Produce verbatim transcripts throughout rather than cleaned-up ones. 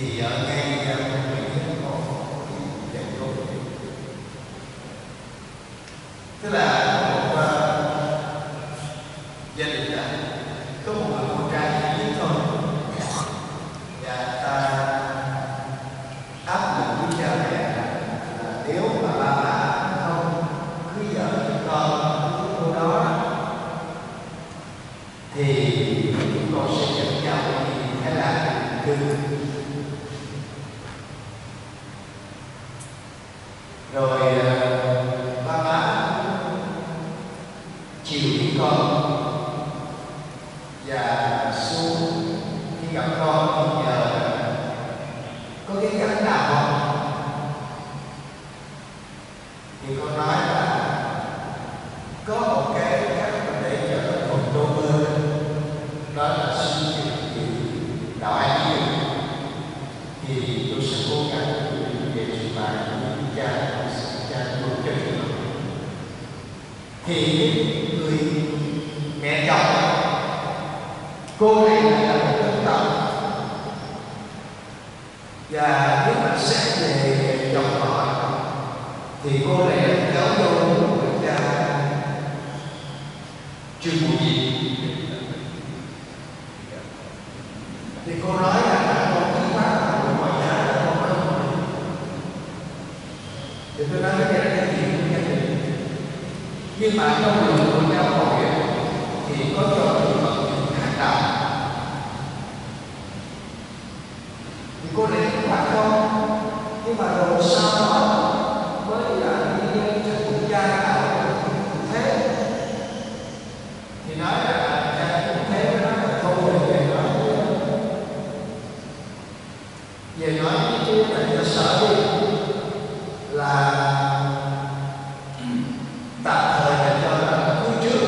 thì ở ngay trong Mỹ có một cái dòng lối, tức là một uh, gia đình đã có một người con trai duy nhất thôi, và ta áp dụng với cha mẹ là nếu mà ba má không cưới vợ cho con với cô đó thì chúng con sẽ dẫn nhau đi Thái Lan cư. Rồi ba má chiều đi con và xuống khi gặp con thì nhờ có cái cảnh nào không, thì con nói là có một cái cách mà để cho nó thuận đô mơ, đó là suy nghĩ đạo An Nhiên, thì tôi sẽ cố gắng về trình bày với cha cha luôn cho chúng. Thì người mẹ chồng cô này là một dân tộc, và nếu mà xét về dòng họ thì cô này là cháu dâu của người cha Trương Bùi Gì. Thì cô nói là con thứ phát là của mọi nhà là con không. Thì tôi nói cái này là cái gì cũng nhất định, nhưng mà trong đường của giáo hội thì có cho những vật khác đạo. Thì cô này cũng phải không, nhưng mà rồi sau đó mới là đi lên cho cụ cha đạo thế, thì nói là cha cũng thế, nói là thôi về nói về nói chứ là cho sợ đi, là tạm thời là cho là cứu trước.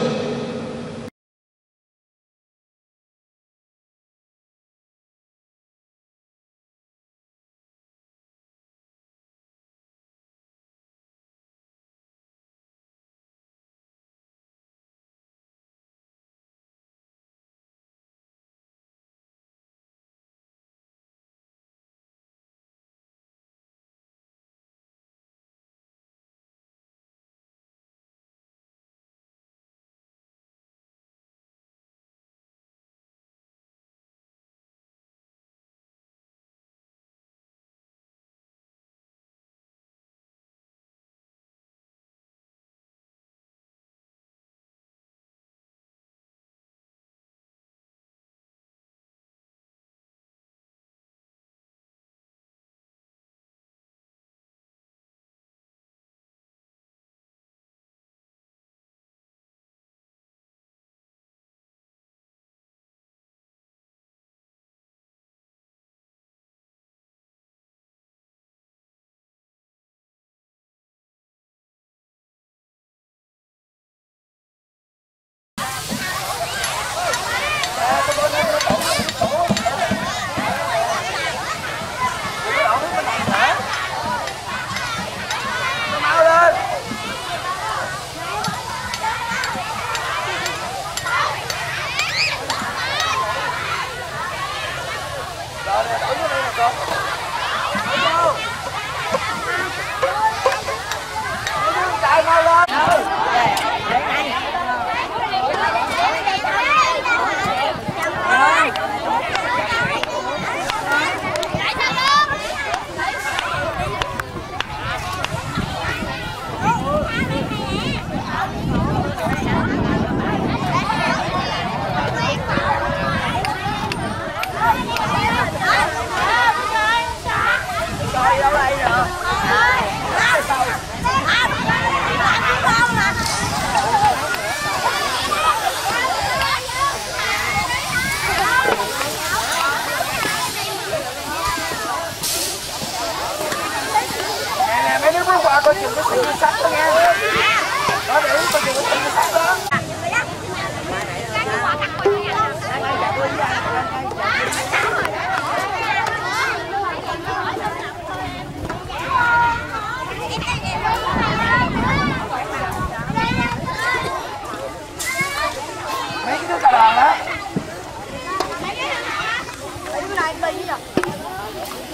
Coi chừng cái sự sắt đó nha. Đó để coi chừng cái sự sắt đó. Mấy cái đứa cà đòn đó. Mấy cái này đi rồi.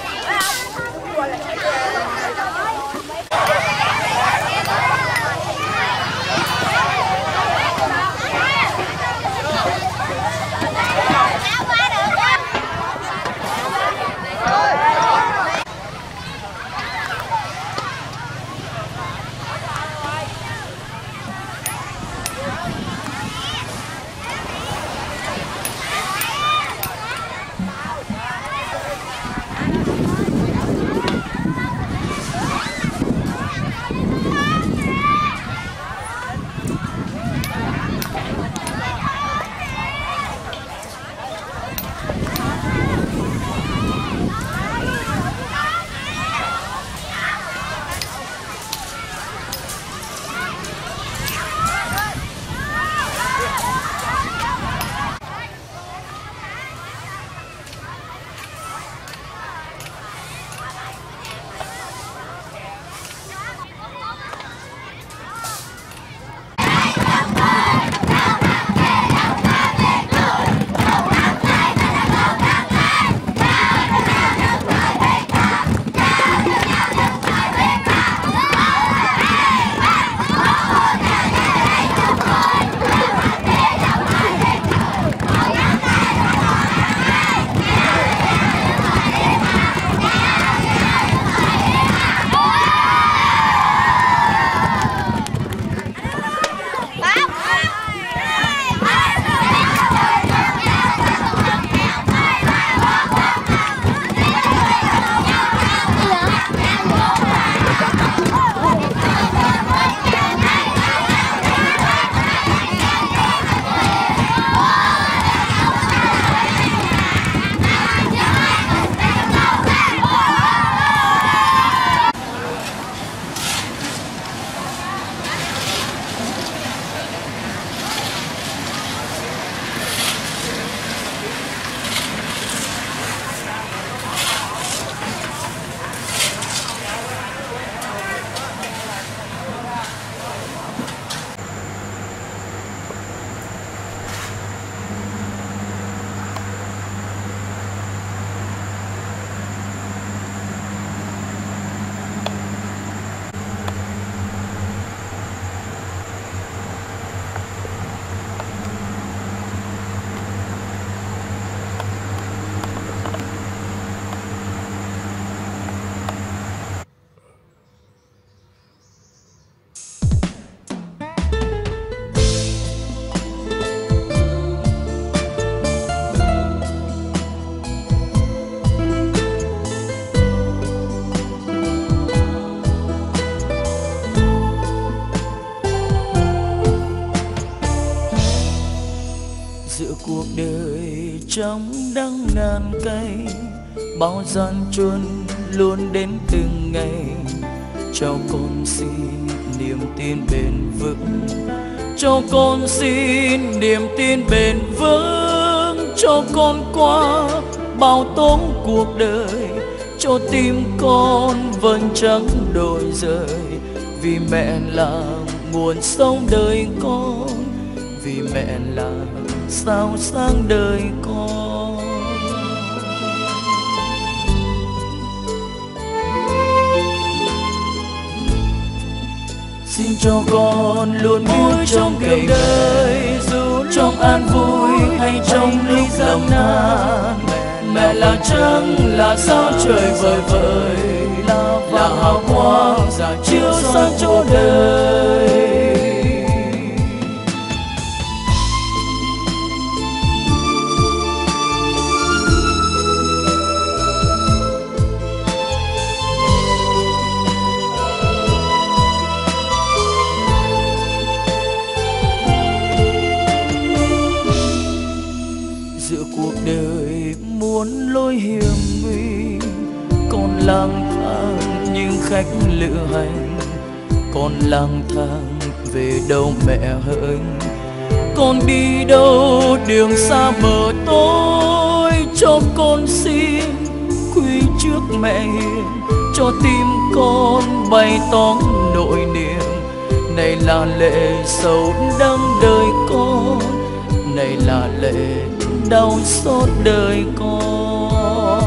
đời trong đắng ngàn cay, bao gian truân luôn đến từng ngày. Cho con xin niềm tin bền vững, cho con xin niềm tin bền vững, cho con qua bao tố cuộc đời, cho tim con vẫn chẳng đổi rời. Vì mẹ là nguồn sống đời con, vì mẹ là sao sáng đời con. Xin cho con luôn biết trong cuộc đời, dù trong an vui hay trong lúc gian nan, mẹ là trăng là sao trời vời vợi, là hào quang rạng chiếu sáng cho đời. Giữa cuộc đời muôn lối hiểm nguy, con lang thang nhưng khách lữ hành. Con lang thang về đâu mẹ hỡi, con đi đâu đường xa mờ tối. Cho con xin quy trước mẹ hiền, cho tim con bày tỏ nỗi niềm. Này là lệ sầu đắng đời con, này là lệ đau xót đời con.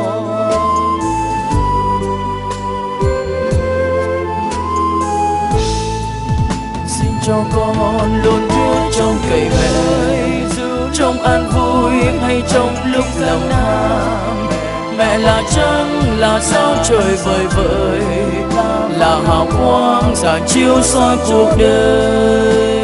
Xin cho con luôn biết trong cậy mẹ, dù trong an vui hay trong lúc lòng nan. Mẹ là trăng là sao trời vời vợi, là hào quang rạng chiếu soi cuộc đời.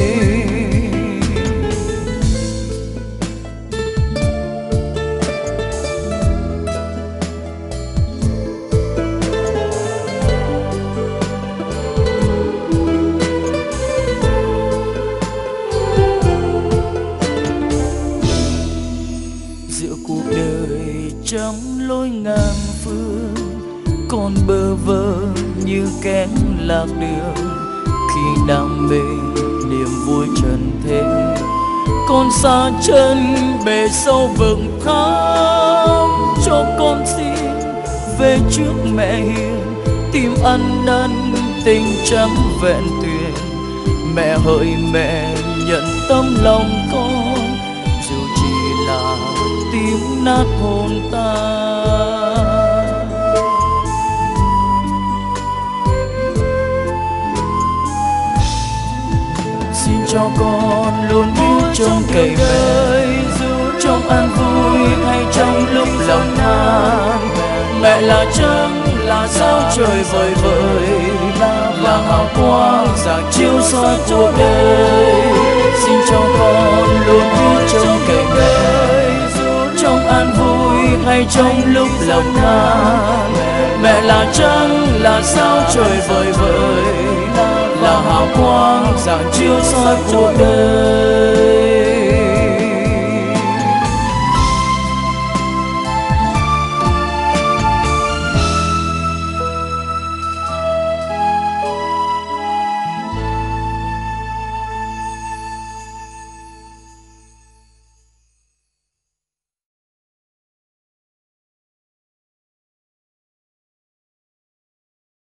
Giữa cuộc đời trăm lối ngàn phương, con bơ vơ như kén lạc đường. Khi đam mê niềm vui trần thế, con xa chân bể sâu vực thẳm. Cho con xin về trước mẹ hiền, tim ăn năn tình trắng vẹn tuyền. Mẹ hỡi mẹ nhận tâm lòng con, dù chỉ là tim nát hồn ta. Xin cho con luôn biết trong cậy mẹ, dù trong an vui hay trong lúc lòng nan. Mẹ là trăng là sao trời vời vợi, là hào quang rạng chiếu soi cuộc đời. Xin cho con luôn biết trong cậy mẹ, dù trong an vui hay trong lúc lòng nan. Mẹ là trăng là sao trời vời vợi, là hào quang rạng chiếu soi cuộc đời.